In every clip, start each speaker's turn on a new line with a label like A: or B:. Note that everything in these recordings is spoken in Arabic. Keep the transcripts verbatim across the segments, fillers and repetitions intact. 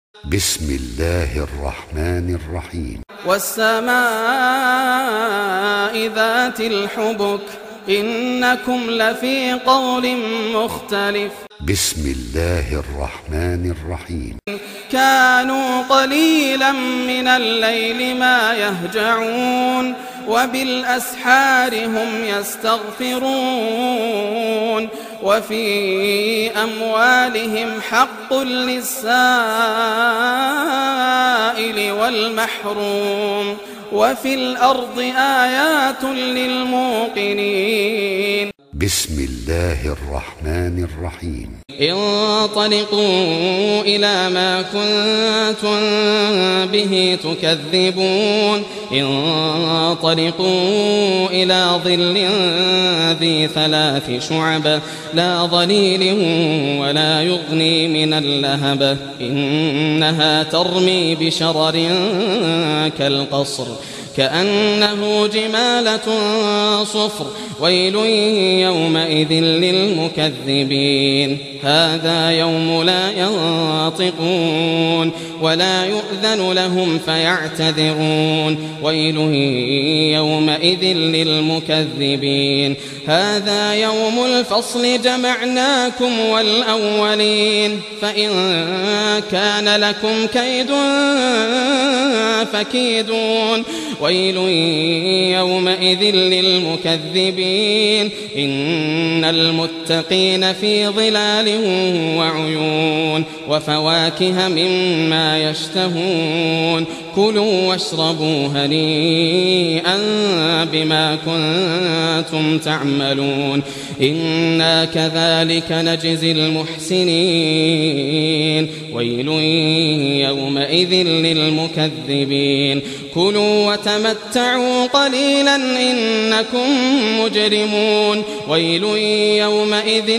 A: بسم الله الرحمن الرحيم.
B: والسماء ذات الحبك إنكم لفي قول مختلف.
A: بسم الله الرحمن الرحيم.
B: كانوا قليلا من الليل ما يهجعون وبالأسحار هم يستغفرون وفي أموالهم حق للسائل والمحروم وفي الأرض آيات للموقنين.
A: بسم الله الرحمن الرحيم.
B: انطلقوا إلى ما كنتم به تكذبون انطلقوا إلى ظل ذي ثلاث شعب لا ظليل ولا يغني من اللهب إنها ترمي بشرر كالقصر كأنه جمالة صفر ويل يومئذ للمكذبين. هذا يوم لا ينطقون ولا يؤذن لهم فيعتذرون ويل يومئذ للمكذبين. هذا يوم الفصل جمعناكم والأولين فإن كان لكم كيد فكيدون ويل يومئذ للمكذبين. إن المتقين في ظلال وعيون وفواكه مما يشتهون كلوا واشربوا هنيئا بما كنتم تعملون إنا كذلك نجزي المحسنين ويل يومئذ للمكذبين. كلوا وتمتعوا قليلا إنكم مجرمون ويل يومئذ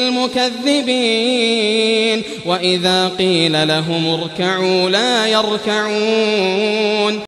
B: للمكذبين. وإذا قيل لهم اركعوا لا يركعون